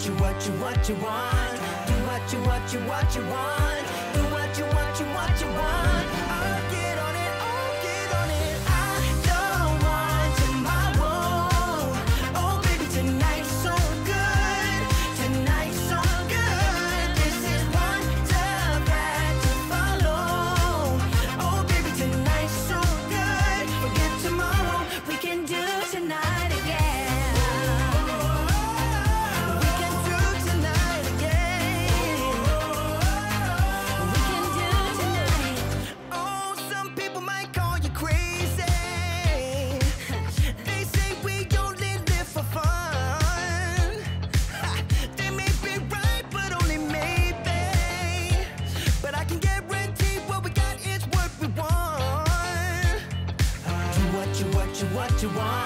what you want. Do what you want. Do what you want. I'll get on it, I'll get on it. I don't want tomorrow. Oh baby, tonight's so good. Tonight's so good. This is one tough ride to follow. Oh baby, tonight's so good. Forget tomorrow, we can do tonight again. What you want.